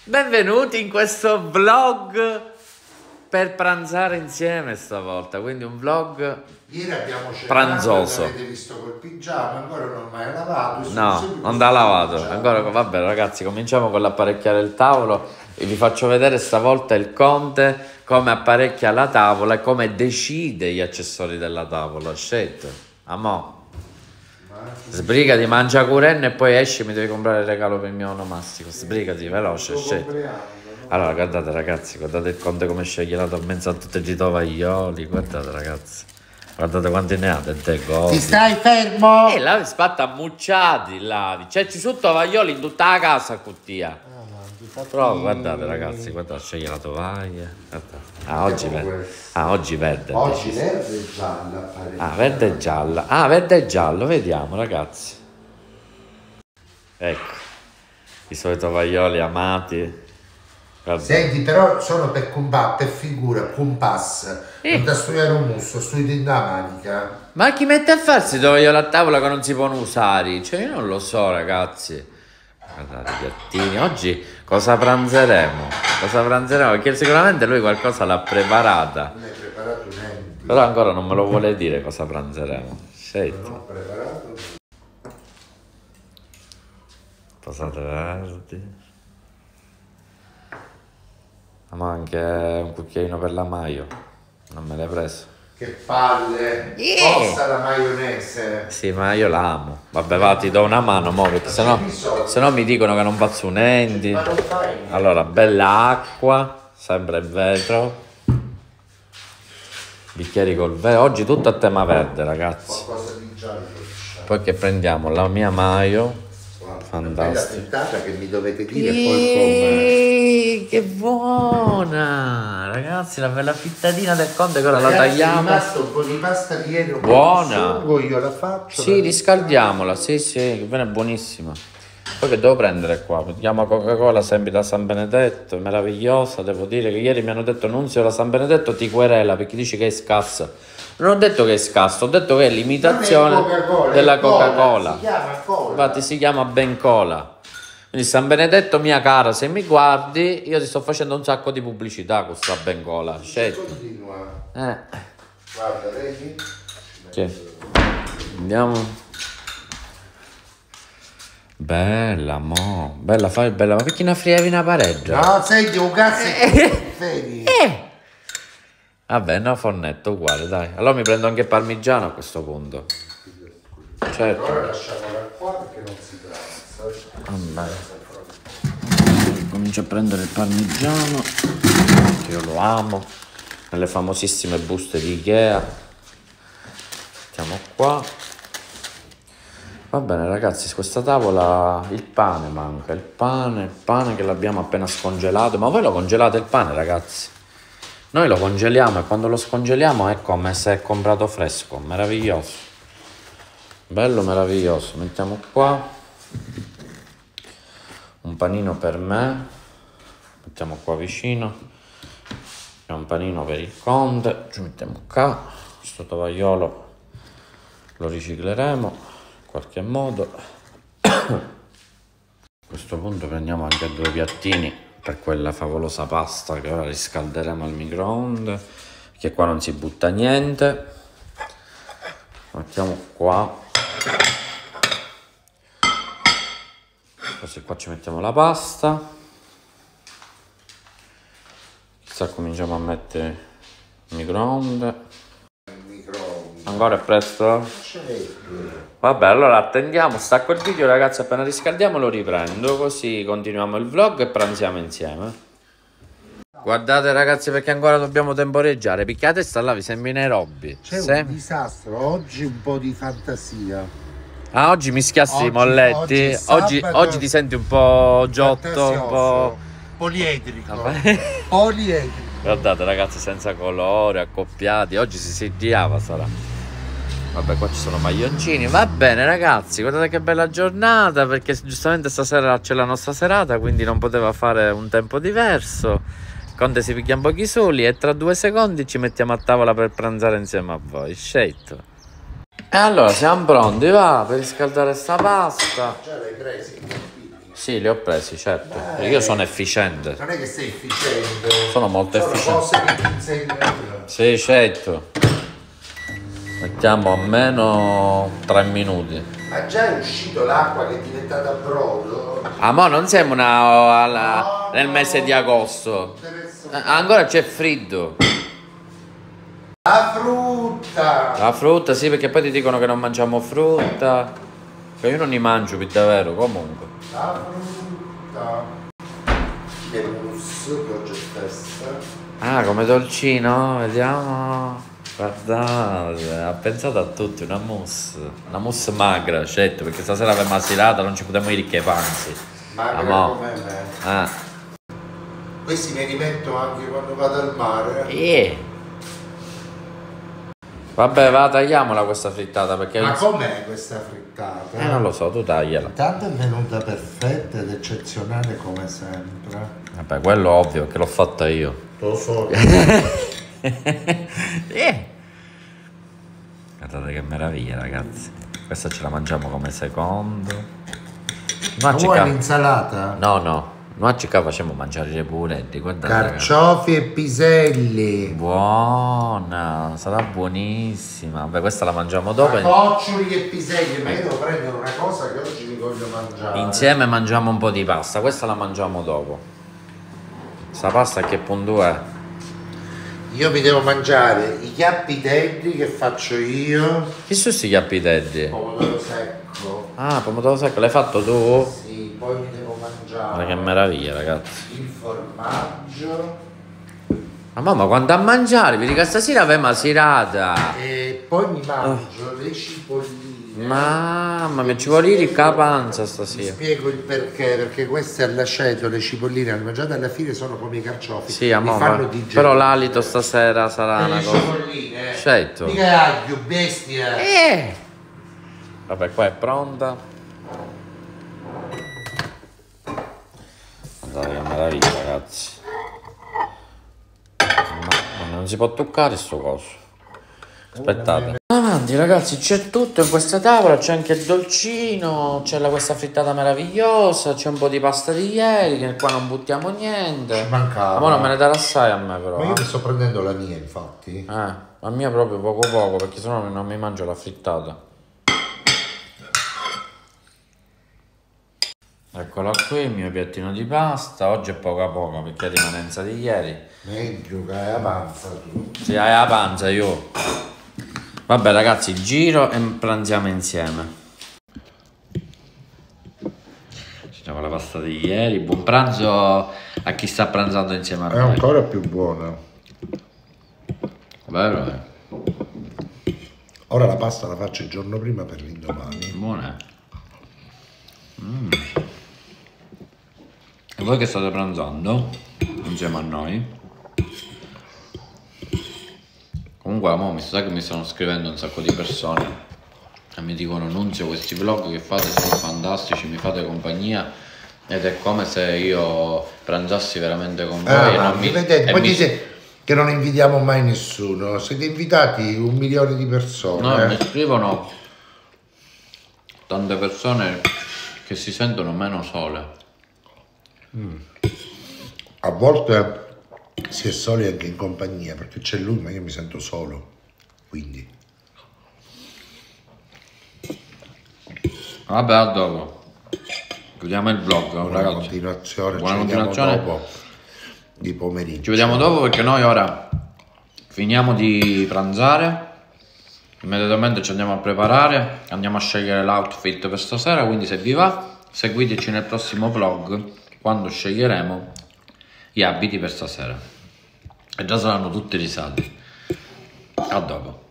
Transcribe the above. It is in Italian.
Benvenuti in questo vlog per pranzare insieme stavolta, quindi un vlog Ieri abbiamo cenato, pranzoso. avete visto col pigiama, ancora non mai lavato. No, non da lavato. Ancora, vabbè ragazzi, cominciamo con l'apparecchiare il tavolo e vi faccio vedere stavolta il Conte come apparecchia la tavola e come decide gli accessori della tavola. Scelto. Amo. Sbrigati, mangia curenne e poi esci, mi devi comprare il regalo per il mio onomastico. Sbrigati, veloce, scelto. Allora, guardate ragazzi, guardate il Conte come sceglie la tormenza a tutti i tovaglioli. Guardate ragazzi, guardate quanti ne ha dente gol. Ti stai fermo? E là spatta ammucciati là, c'è su tovaglioli in tutta la casa cuttia. Però guardate ragazzi, guardate, sceglie la tovaglia. Guardate. Oggi verde. Oggi verde. Oggi verde e gialla. Verde e gialla. Verde e giallo, vediamo ragazzi. Ecco, i suoi tovaglioli amati. Guarda. Senti, però sono per combattere figura, compass. Non da studiare un musso, studi da manica. Ma chi mette a farsi i tovaglioli a tavola che non si possono usare? Cioè io non lo so ragazzi. Guardate i piattini, oggi cosa pranzeremo? Cosa pranzeremo? Perché sicuramente lui qualcosa l'ha preparata. Non hai preparato niente. Però ancora non me lo vuole dire cosa pranzeremo. Scelto. Non ho preparato. Posate verdi. Ma anche un cucchiaino per la mayo. Non me l'hai preso. Che palle! Costa la maionese! Sì, ma io la amo. Vabbè, va, ti do una mano, mo, perché sennò mi dicono che non faccio niente. Ma non fai niente. Allora, bella acqua, sempre in vetro. Bicchieri col vetro. Oggi tutto a tema verde, ragazzi. Qualcosa di giallo. Poi che prendiamo la mia mayo. Fantastico. Puntata che mi dovete dire poi Che buona! Ragazzi, la bella frittatina del Conte che ora la tagliamo. È rimasto un po' di pasta di ieri. Buona! Io la faccio. Sì, riscaldiamola, sì, che viene buonissima. Poi che devo prendere qua? Mi chiama Coca-Cola sempre da San Benedetto, meravigliosa, devo dire che ieri mi hanno detto Nunzio da San Benedetto ti querela perché dici che è scarsa. Non ho detto che è scarso, ho detto che è l'imitazione della Coca-Cola. Si chiama Cola. Infatti si chiama Ben Cola. Quindi San Benedetto mia cara, se mi guardi, io ti sto facendo un sacco di pubblicità con questa Ben Cola. Continua. Guarda, vedi? Andiamo. Bella, mo. Bella, fai bella. Ma perché ne frievi una pareggia? No, senti, un cazzo vedi? Vabbè, no, fornetto uguale, dai. Allora mi prendo anche il parmigiano a questo punto. Certo. Ora lasciamola qua perché non si tratta. Vabbè. Comincio a prendere il parmigiano. Io lo amo. Nelle famosissime buste di Ikea. Mettiamo qua. Va bene ragazzi, su questa tavola il pane manca. Il pane che l'abbiamo appena scongelato. Ma voi lo congelate il pane, ragazzi? Noi lo congeliamo e quando lo scongeliamo è come se è comprato fresco, meraviglioso, bello meraviglioso. Mettiamo qua un panino per me, mettiamo qua vicino, e un panino per il Conte, ci mettiamo qua, questo tovagliolo lo ricicleremo in qualche modo. A questo punto prendiamo anche 2 piattini per quella favolosa pasta che ora riscalderemo al microonde, che qua non si butta niente. Mettiamo qua, così qua ci mettiamo la pasta. Chissà, cominciamo a mettere il microonde. Ancora è presto? Vabbè, allora attendiamo, stacco il video ragazzi, appena riscaldiamo lo riprendo, così continuiamo il vlog e pranziamo insieme. Guardate ragazzi, perché ancora dobbiamo temporeggiare, picchiate sta là, vi sembra in Nairobi. C'è un disastro, oggi un po' di fantasia. Oggi mischiassi i molletti, oggi ti senti un po' giotto, un po' poliedrico. Poliedrico. Guardate ragazzi, senza colore, accoppiati, oggi si sigillava sarà. Vabbè, qua ci sono maglioncini. Va bene ragazzi, guardate che bella giornata, perché giustamente stasera c'è la nostra serata, quindi non poteva fare un tempo diverso. Conte si picchia un pochi soli e tra 2 secondi ci mettiamo a tavola per pranzare insieme a voi. Scelto. E allora siamo pronti, va, per riscaldare sta pasta. Già l'hai presi i Sì, li ho presi, certo. Io sono efficiente. Non è che sei efficiente. Sono molto efficiente. Cose che ti insegnano. Sì, certo. Mettiamo almeno 3 minuti. Ma già è uscito l'acqua che è diventata brodo? Ah, ma non siamo nel mese di agosto. Ancora c'è freddo. La frutta! La frutta, sì, perché poi ti dicono che non mangiamo frutta. Che io non ne mangio più davvero, comunque. La frutta! Le mousse che oggi è festa. Ah, come dolcino, vediamo. Guardate, ha pensato a tutti, una mousse magra, certo, perché stasera avevamo serata, non ci potremmo dire che panzi. Magra come me. Questi me li metto anche quando vado al mare. Vabbè, va, tagliamola questa frittata perché... Ma com'è questa frittata? Non lo so, tu tagliala. Intanto è venuta perfetta ed eccezionale come sempre. Vabbè, quello ovvio, che l'ho fatta io. Lo so. Guardate che meraviglia, ragazzi. Questa ce la mangiamo come secondo. Ma vuoi l'insalata? No. Noi ci facciamo mangiare i puretti, guardate. Carciofi e piselli. Buona, sarà buonissima. Vabbè, questa la mangiamo dopo. Coccioli e piselli, ma io devo prendere una cosa che oggi mi voglio mangiare. Insieme mangiamo un po' di pasta, questa la mangiamo dopo. Sta pasta che punto è? Io mi devo mangiare i chiappi teddi che faccio io. Chi sono questi chiappi teddi? Pomodoro secco. Ah, pomodoro secco, l'hai fatto tu? Sì, poi mi devo mangiare. Guarda che meraviglia, ragazzi. Il formaggio. Ma mamma, quando a mangiare? Vedi che stasera avevamo serata. E poi mi mangio le cipolline. Mamma mia, ci vuole ricca la panza stasera. Ti spiego il perché queste all'aceto, le cipolline le mangiate alla fine sono come i carciofi. Sì, amore, però l'alito stasera sarà una cosa. Cipolline. Certo. Mica aglio, bestia. Vabbè, qua è pronta. Guardate che meraviglia, ragazzi. Ma non si può toccare sto coso. Aspettate. Avanti, ragazzi, c'è tutto in questa tavola. C'è anche il dolcino. C'è questa frittata meravigliosa. C'è un po' di pasta di ieri. Che qua non buttiamo niente. Ci mancava. Ma non me ne darà assai a me, però. Ma io mi sto prendendo la mia, infatti. La mia proprio poco, perché sennò non mi mangio la frittata. Eccola qui, il mio piattino di pasta. Oggi è poco perché è rimanenza di ieri. Meglio che hai la panza tu. Sì, hai la panza io. Vabbè, ragazzi, giro e pranziamo insieme. Facciamo la pasta di ieri. Buon pranzo a chi sta pranzando insieme a noi. È ancora più buona. Vero? Ora la pasta la faccio il giorno prima per l'indomani. Buona. E voi che state pranzando insieme a noi? Comunque, mo, mi sa che mi stanno scrivendo un sacco di persone e mi dicono: Nunzio, questi vlog che fate sono fantastici, mi fate compagnia ed è come se io pranzassi veramente con voi. E non vedete, poi dite che non invitiamo mai nessuno, siete invitati 1 milione di persone. No, mi scrivono tante persone che si sentono meno sole. A volte si è soli anche in compagnia, perché c'è lui, ma io mi sento solo, quindi. Vabbè, a dopo. Chiudiamo il vlog, ragazzi. Continuazione. Buona continuazione. Dopo di pomeriggio. Ci vediamo dopo perché noi ora finiamo di pranzare. Immediatamente ci andiamo a preparare, andiamo a scegliere l'outfit per stasera, quindi se vi va seguiteci nel prossimo vlog quando sceglieremo gli abiti per stasera e già saranno tutti risati. A dopo.